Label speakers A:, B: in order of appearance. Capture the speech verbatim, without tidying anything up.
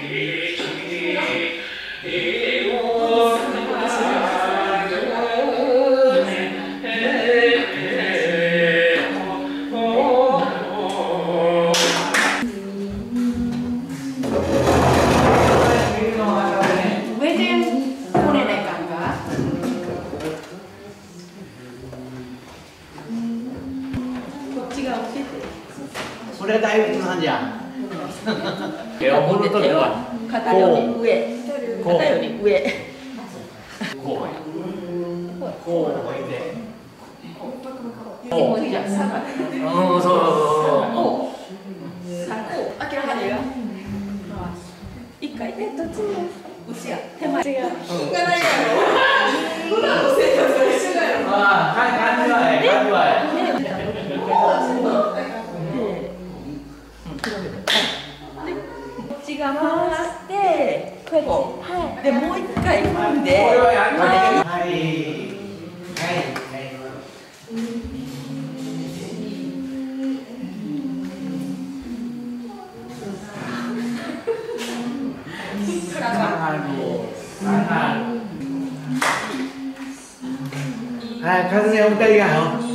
A: これ大仏なんじゃ。
B: 手を振るときは
C: 肩より上、肩より上。
B: こうや。こう置いて。
C: こうじゃ下がる。
B: うん、そうそうそう。
C: 下がる。あきらはねよ。一回ね、どっちも。うちや。手前。違う。品がないやろ。普段の生活が一緒だよ。
B: ああ、感じはええ、感じはええ。
C: こっちが回してこうやって、でもう一回踏んで、
B: これはやるのね。はいはいはい、風のお二人がよ。